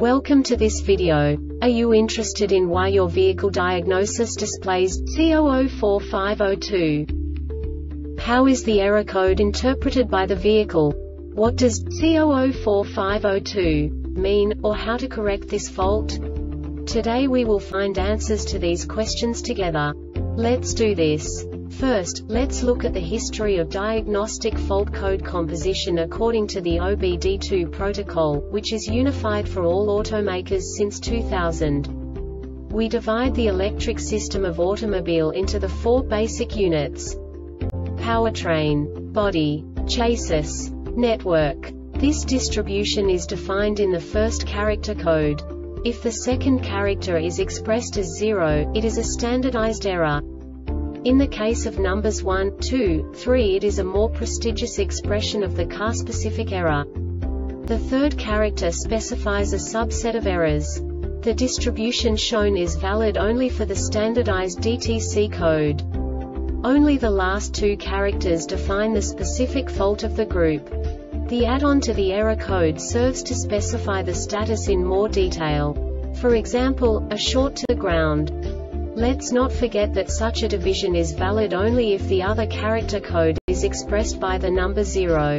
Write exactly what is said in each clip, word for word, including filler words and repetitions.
Welcome to this video. Are you interested in why your vehicle diagnosis displays C zero zero four five zero two? How is the error code interpreted by the vehicle? What does C zero zero four five zero two mean, or how to correct this fault? Today we will find answers to these questions together. Let's do this. First, let's look at the history of diagnostic fault code composition according to the O B D two protocol, which is unified for all automakers since two thousand. We divide the electric system of automobile into the four basic units: powertrain, body, chassis, network. This distribution is defined in the first character code. If the second character is expressed as zero, it is a standardized error. In the case of numbers one, two, three, it is a more prestigious expression of the car-specific error. The third character specifies a subset of errors. The distribution shown is valid only for the standardized D T C code. Only the last two characters define the specific fault of the group. The add-on to the error code serves to specify the status in more detail. For example, a short to the ground. Let's not forget that such a division is valid only if the other character code is expressed by the number zero.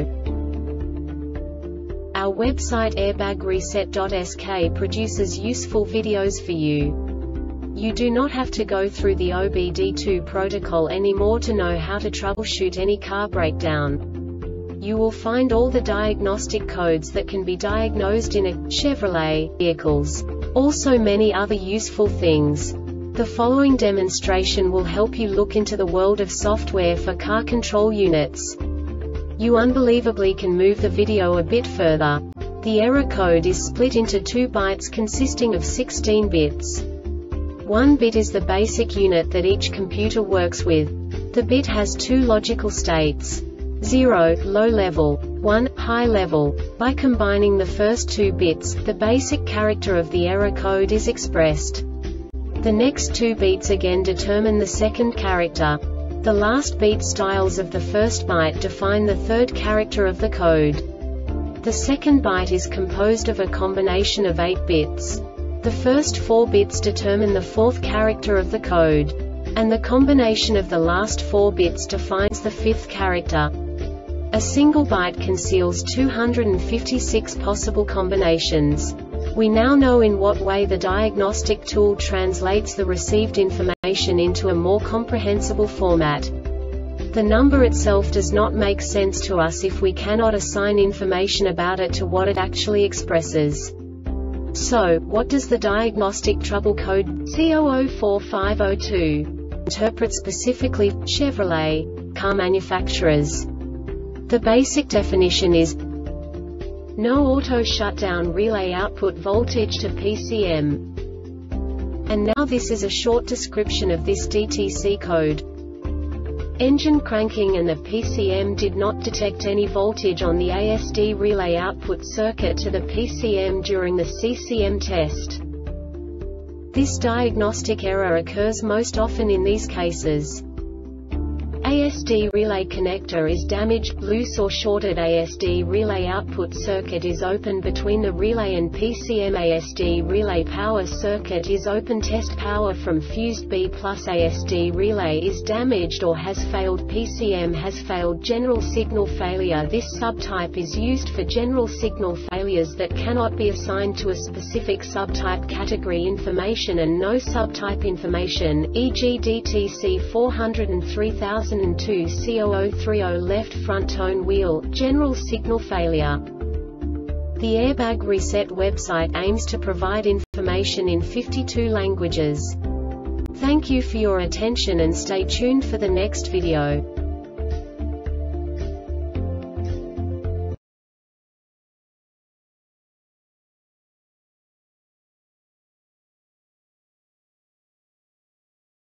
Our website airbag reset dot S K produces useful videos for you. You do not have to go through the O B D two protocol anymore to know how to troubleshoot any car breakdown. You will find all the diagnostic codes that can be diagnosed in a Chevrolet vehicles. Also many other useful things. The following demonstration will help you look into the world of software for car control units. You unbelievably can move the video a bit further. The error code is split into two bytes consisting of sixteen bits. One bit is the basic unit that each computer works with. The bit has two logical states: zero, low level, one, high level. By combining the first two bits, the basic character of the error code is expressed. The next two beats again determine the second character. The last beat styles of the first byte define the third character of the code. The second byte is composed of a combination of eight bits. The first four bits determine the fourth character of the code. And the combination of the last four bits defines the fifth character. A single byte conceals two hundred fifty-six possible combinations. We now know in what way the diagnostic tool translates the received information into a more comprehensible format. The number itself does not make sense to us if we cannot assign information about it to what it actually expresses. So, what does the diagnostic trouble code C zero zero four five zero two interpret specifically for Chevrolet car manufacturers? The basic definition is no auto shutdown relay output voltage to P C M. And now this is a short description of this D T C code. Engine cranking and the P C M did not detect any voltage on the A S D relay output circuit to the P C M during the C C M test. This diagnostic error occurs most often in these cases: A S D relay connector is damaged, loose or shorted. A S D relay output circuit is open between the relay and P C M. A S D relay power circuit is open. Test power from fused B plus. A S D relay is damaged or has failed. P C M has failed. General signal failure. This subtype is used for general signal failures that cannot be assigned to a specific subtype category information and no subtype information, for example D T C four oh three thousand two C zero zero three zero left front tone wheel, general signal failure. The Airbag Reset website aims to provide information in fifty-two languages. Thank you for your attention and stay tuned for the next video.